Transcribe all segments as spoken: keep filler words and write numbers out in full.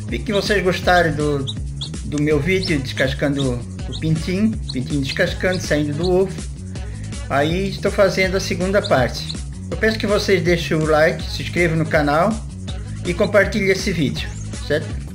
Vi que vocês gostaram do, do meu vídeo descascando o pintinho, pintinho descascando, saindo do ovo. Aí estou fazendo a segunda parte. Eu peço que vocês deixem o like, se inscrevam no canal e compartilhem esse vídeo, certo?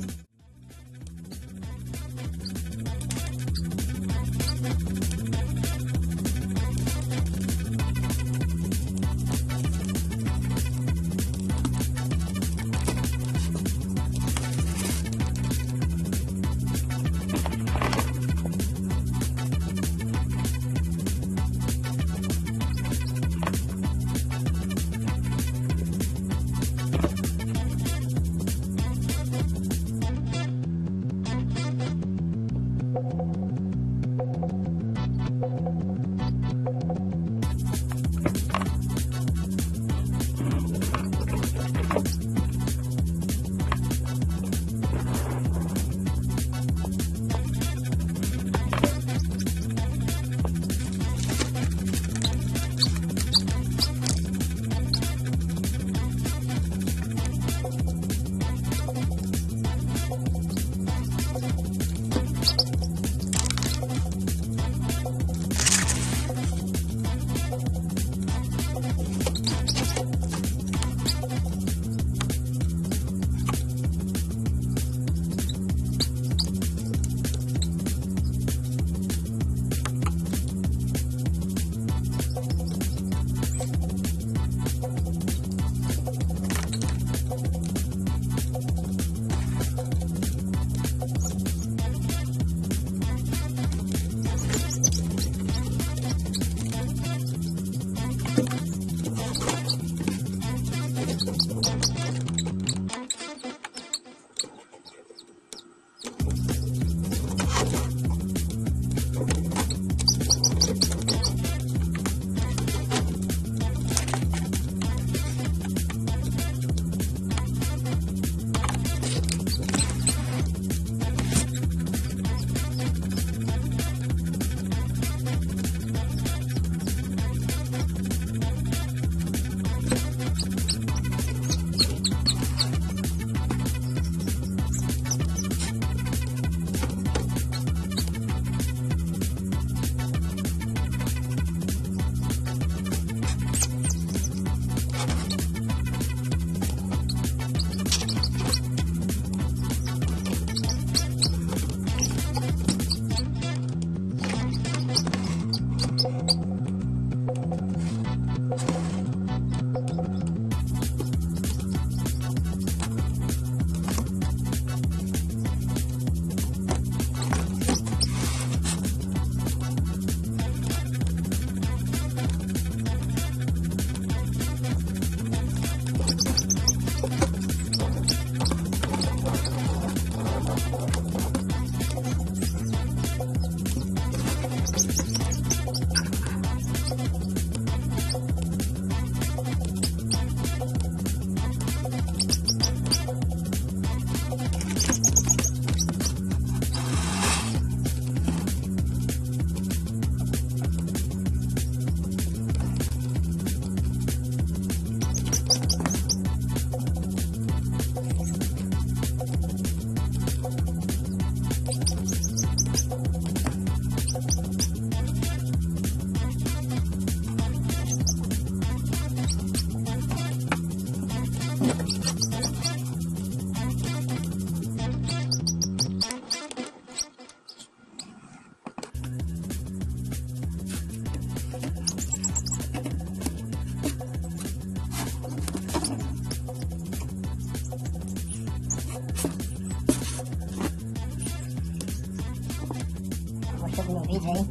Gostou do meu vídeo aí?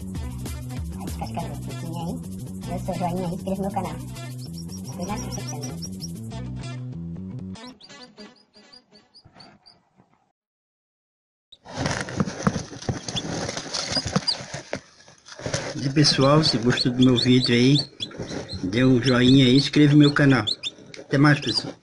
Vai descascando o pintinho aí. Dê o seu joinha aí, inscreva no meu canal. Cuidado com o seu E pessoal, se gostou do meu vídeo aí, dê um joinha aí e inscreva no meu canal. Até mais, pessoal.